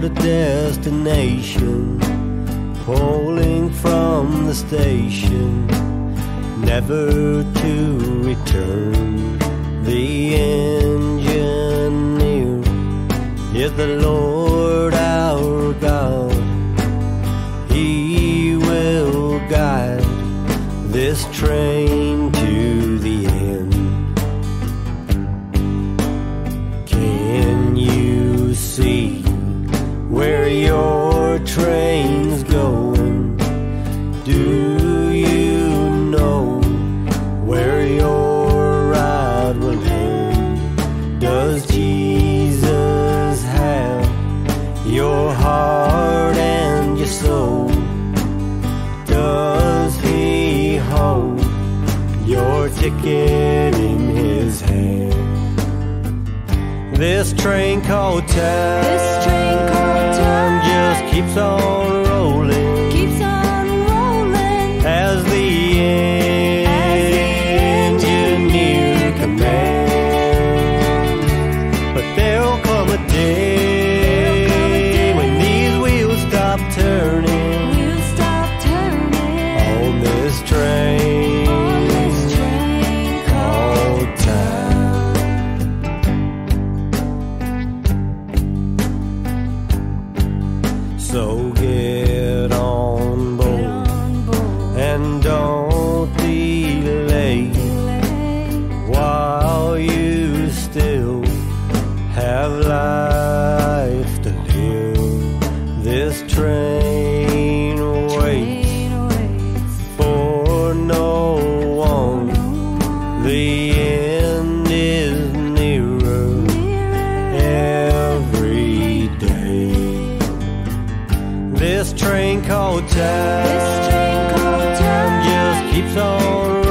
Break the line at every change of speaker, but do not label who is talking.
a destination, pulling from the station, never to return. The engineer is the Lord our God. He will guide this train to the end. Can you see where your train's going? Do you know where your ride will end? Does Jesus have your heart and your soul? Does he hold your ticket in his hand? This train called time, just keeps on rolling, as the engineer commands. But there'll come a day when these wheels stop turning on this train called time. So get on board and don't delay while you still have life to live. This train waits for no one. The end is nearer every day. This train called time just keeps on